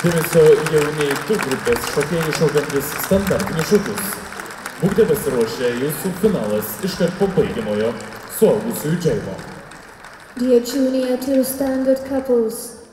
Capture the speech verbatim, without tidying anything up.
Dėmesio jauniai du grupės šokėjai šokantis standartinius šokius. Būkite pasiruošę, jūsų finalas iškart po baigiamojo suaugusiųjų džaivo. Dear junior two standard couples,